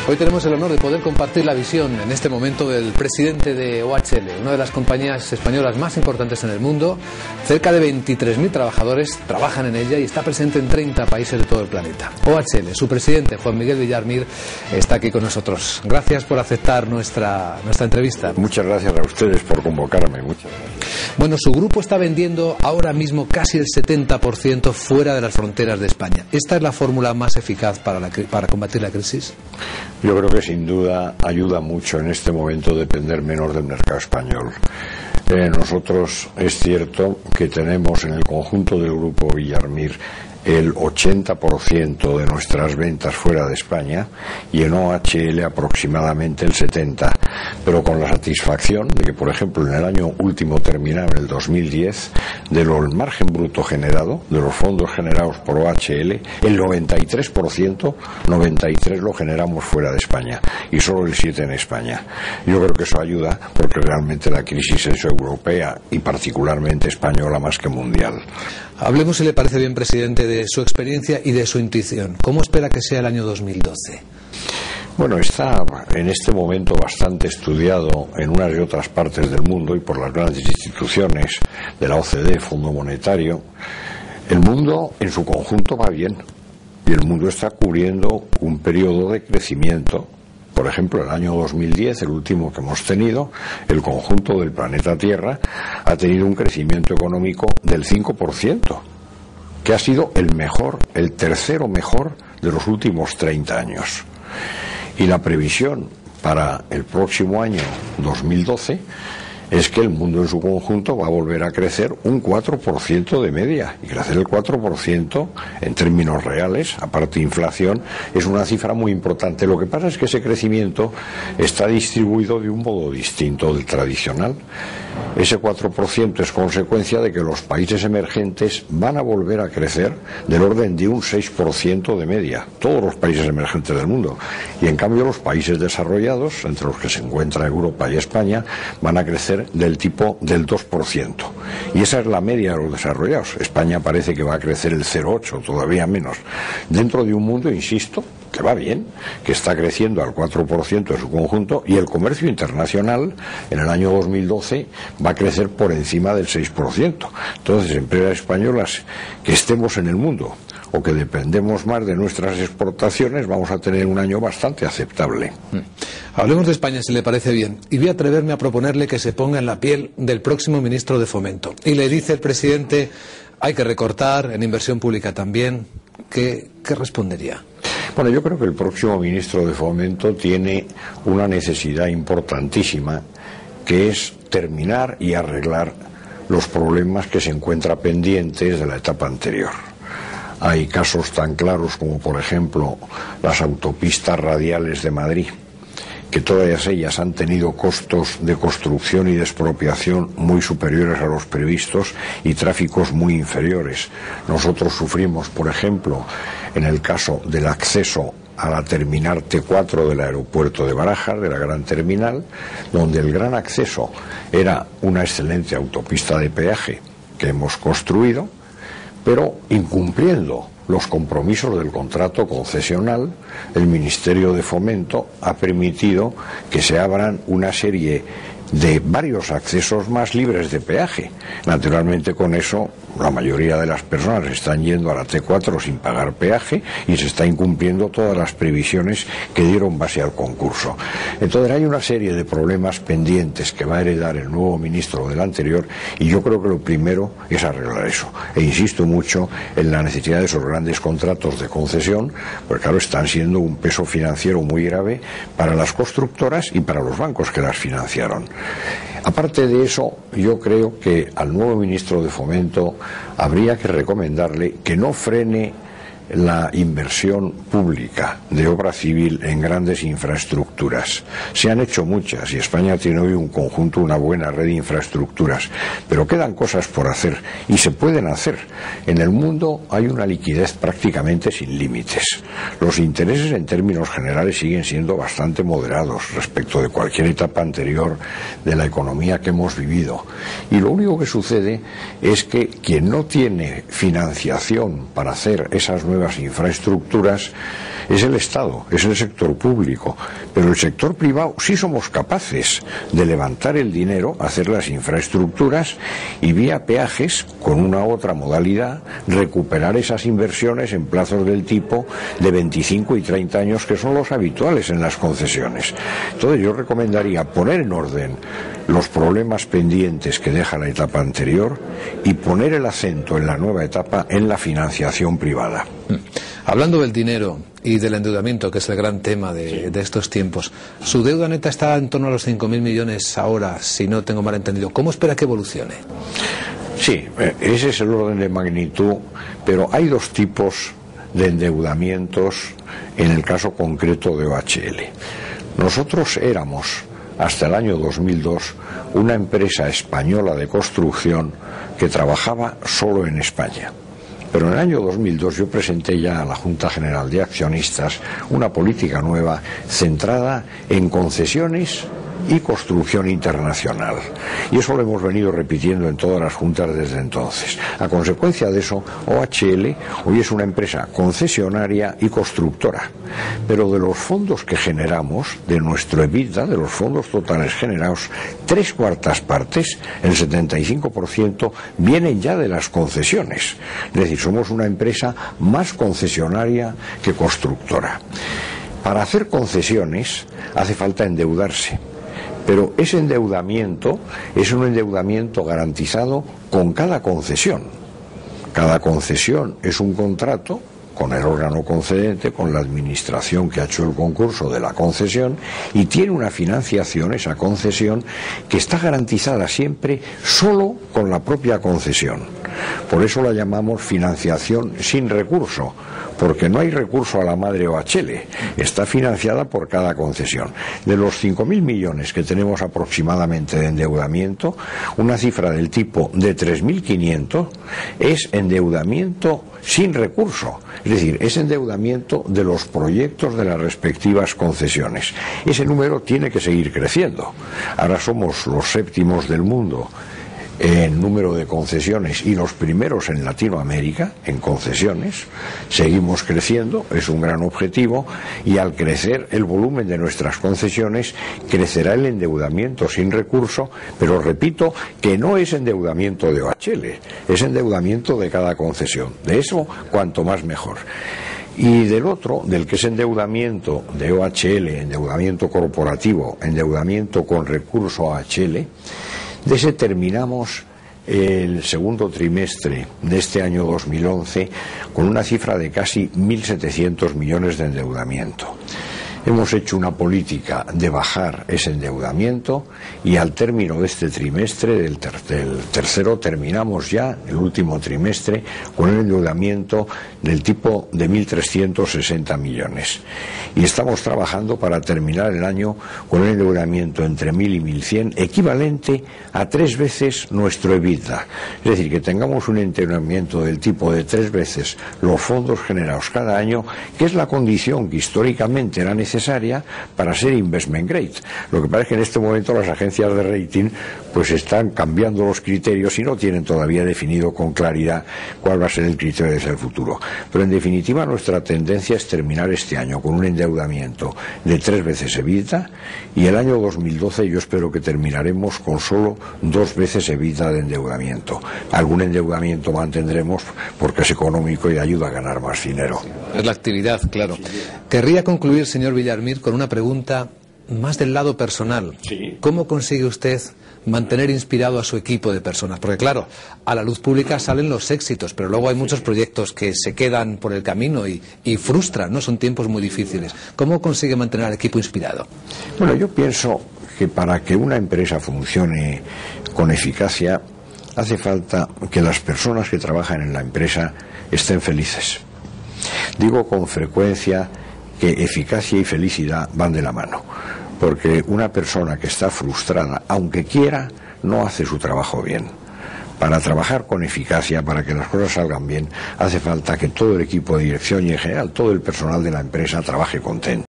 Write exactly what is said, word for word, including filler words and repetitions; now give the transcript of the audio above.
Hoy tenemos el honor de poder compartir la visión en este momento del presidente de O H L, una de las compañías españolas más importantes en el mundo. Cerca de veintitrés mil trabajadores trabajan en ella y está presente en treinta países de todo el planeta. O H L, su presidente, Juan Miguel Villarmir, está aquí con nosotros. Gracias por aceptar nuestra, nuestra entrevista. Muchas gracias a ustedes por convocarme. Muchas gracias. Bueno, su grupo está vendiendo ahora mismo casi el setenta por ciento fuera de las fronteras de España. ¿Esta es la fórmula más eficaz para, la, para combatir la crisis? Yo creo que sin duda ayuda mucho en este momento depender menos del mercado español. Eh, nosotros es cierto que tenemos en el conjunto del grupo Villarmir el ochenta por ciento de nuestras ventas fuera de España y en O H L aproximadamente el setenta por ciento, pero con la satisfacción de que, por ejemplo, en el año último terminado, en el dos mil diez, de lo el margen bruto generado, de los fondos generados por O H L, el noventa y tres por ciento, noventa y tres por ciento lo generamos fuera de España y solo el siete por ciento en España. Yo creo que eso ayuda porque realmente la crisis es europea y particularmente española más que mundial. Hablemos, si le parece bien, presidente, de su experiencia y de su intuición. ¿Cómo espera que sea el año dos mil doce? Bueno, está en este momento bastante estudiado en unas y otras partes del mundo y por las grandes instituciones de la O C D E, Fondo Monetario. El mundo en su conjunto va bien y el mundo está cubriendo un periodo de crecimiento. Por ejemplo, el año dos mil diez, el último que hemos tenido, el conjunto del planeta Tierra ha tenido un crecimiento económico del cinco por ciento, que ha sido el mejor, el tercero mejor de los últimos treinta años. Y la previsión para el próximo año dos mil doce es que el mundo en su conjunto va a volver a crecer un cuatro por ciento de media, y crecer el cuatro por ciento en términos reales, aparte de inflación, es una cifra muy importante. Lo que pasa es que ese crecimiento está distribuido de un modo distinto del tradicional. Ese cuatro por ciento es consecuencia de que los países emergentes van a volver a crecer del orden de un seis por ciento de media, todos los países emergentes del mundo, y en cambio los países desarrollados, entre los que se encuentra Europa y España, van a crecer del tipo del dos por ciento, y esa es la media de los desarrollados. España parece que va a crecer el cero coma ocho, todavía menos, dentro de un mundo, insisto, que va bien, que está creciendo al cuatro por ciento de su conjunto, y el comercio internacional en el año dos mil doce va a crecer por encima del seis por ciento. Entonces, empresas españolas que estemos en el mundo o que dependemos más de nuestras exportaciones, vamos a tener un año bastante aceptable. Hablemos de España, si le parece bien, y voy a atreverme a proponerle que se ponga en la piel del próximo ministro de Fomento. Y le dice el presidente, hay que recortar en inversión pública también. ¿Qué, qué respondería? Bueno, yo creo que el próximo ministro de Fomento tiene una necesidad importantísima, que es terminar y arreglar los problemas que se encuentran pendientes de la etapa anterior. Hay casos tan claros como, por ejemplo, las autopistas radiales de Madrid, que todas ellas han tenido costos de construcción y de expropiación muy superiores a los previstos y tráficos muy inferiores. Nosotros sufrimos, por ejemplo, en el caso del acceso a la terminal T cuatro del aeropuerto de Barajas, de la gran terminal, donde el gran acceso era una excelente autopista de peaje que hemos construido, pero incumpliendo los compromisos del contrato concesional, el Ministerio de Fomento ha permitido que se abran una serie de varios accesos más libres de peaje. Naturalmente, con eso la mayoría de las personas están yendo a la T cuatro sin pagar peaje y se está incumpliendo todas las previsiones que dieron base al concurso. Entonces hay una serie de problemas pendientes que va a heredar el nuevo ministro del anterior, y yo creo que lo primero es arreglar eso. E insisto mucho en la necesidad de esos grandes contratos de concesión, porque claro, están siendo un peso financiero muy grave para las constructoras y para los bancos que las financiaron. Aparte de eso, yo creo que al nuevo ministro de Fomento habría que recomendarle que no frene la inversión pública de obra civil en grandes infraestructuras. Se han hecho muchas y España tiene hoy un conjunto, una buena red de infraestructuras, pero quedan cosas por hacer y se pueden hacer. En el mundo hay una liquidez prácticamente sin límites. Los intereses en términos generales siguen siendo bastante moderados respecto de cualquier etapa anterior de la economía que hemos vivido, y lo único que sucede es que quien no tiene financiación para hacer esas nuevas nuevas infraestructuras es el Estado, es el sector público, pero el sector privado sí somos capaces de levantar el dinero, hacer las infraestructuras y vía peajes, con una otra modalidad, recuperar esas inversiones en plazos del tipo de veinticinco y treinta años que son los habituales en las concesiones. Entonces yo recomendaría poner en orden los problemas pendientes que deja la etapa anterior y poner el acento en la nueva etapa en la financiación privada. Hablando del dinero y del endeudamiento, que es el gran tema de, sí. de estos tiempos, su deuda neta está en torno a los cinco mil millones ahora, si no tengo mal entendido. ¿Cómo espera que evolucione? Sí, ese es el orden de magnitud, pero hay dos tipos de endeudamientos en el caso concreto de O H L. Nosotros éramos, hasta el año dos mil dos, una empresa española de construcción que trabajaba solo en España. Pero en el año dos mil dos yo presenté ya a la Junta General de Accionistas una política nueva centrada en concesiones y construcción internacional. Y eso lo hemos venido repitiendo en todas las juntas desde entonces. A consecuencia de eso, O H L hoy es una empresa concesionaria y constructora. Pero de los fondos que generamos, de nuestro EBITDA, de los fondos totales generados, tres cuartas partes, el setenta y cinco por ciento, vienen ya de las concesiones. Es decir, somos una empresa más concesionaria que constructora. Para hacer concesiones hace falta endeudarse. Pero ese endeudamiento es un endeudamiento garantizado con cada concesión. Cada concesión es un contrato con el órgano concedente, con la administración que ha hecho el concurso de la concesión, y tiene una financiación, esa concesión, que está garantizada siempre solo con la propia concesión. Por eso la llamamos financiación sin recurso, porque no hay recurso a la madre O H L, está financiada por cada concesión. De los cinco mil millones que tenemos aproximadamente de endeudamiento, una cifra del tipo de tres mil quinientos es endeudamiento sin recurso, es decir, es endeudamiento de los proyectos de las respectivas concesiones. Ese número tiene que seguir creciendo. Ahora somos los séptimos del mundo en número de concesiones y los primeros en Latinoamérica en concesiones. Seguimos creciendo, es un gran objetivo, y al crecer el volumen de nuestras concesiones crecerá el endeudamiento sin recurso, pero repito que no es endeudamiento de O H L, es endeudamiento de cada concesión. De eso cuanto más mejor. Y del otro, del que es endeudamiento de O H L, endeudamiento corporativo, endeudamiento con recurso O H L, de ese terminamos el segundo trimestre de este año dos mil once con una cifra de casi mil setecientos millones de endeudamiento. Hemos hecho una política de bajar ese endeudamiento y al término de este trimestre, del, ter del tercero, terminamos ya el último trimestre con un endeudamiento del tipo de mil trescientos sesenta millones. Y estamos trabajando para terminar el año con un endeudamiento entre mil y mil cien, equivalente a tres veces nuestro EBITDA. Es decir, que tengamos un endeudamiento del tipo de tres veces los fondos generados cada año, que es la condición que históricamente era necesaria para ser investment grade. Lo que pasa es que en este momento las agencias de rating pues están cambiando los criterios y no tienen todavía definido con claridad cuál va a ser el criterio de ese futuro. Pero en definitiva nuestra tendencia es terminar este año con un endeudamiento de tres veces EBITDA, y el año dos mil doce yo espero que terminaremos con solo dos veces EBITDA de endeudamiento. Algún endeudamiento mantendremos porque es económico y ayuda a ganar más dinero. Es la actividad, claro. Querría concluir, señor Villarmir, con una pregunta más del lado personal. Sí. ¿Cómo consigue usted mantener inspirado a su equipo de personas? Porque claro, a la luz pública salen los éxitos, pero luego hay muchos proyectos que se quedan por el camino y, y frustran, ¿no? Son tiempos muy difíciles. ¿Cómo consigue mantener al equipo inspirado? Bueno, yo pienso que para que una empresa funcione con eficacia hace falta que las personas que trabajan en la empresa estén felices. Digo con frecuencia que eficacia y felicidad van de la mano, porque una persona que está frustrada, aunque quiera, no hace su trabajo bien. Para trabajar con eficacia, para que las cosas salgan bien, hace falta que todo el equipo de dirección y en general todo el personal de la empresa trabaje contento.